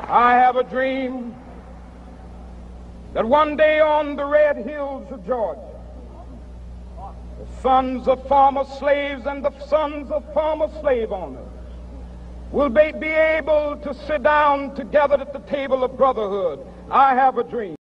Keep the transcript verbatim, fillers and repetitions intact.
I have a dream that one day on the red hills of Georgia, the sons of former slaves and the sons of former slave owners will be be able to sit down together at the table of brotherhood. I have a dream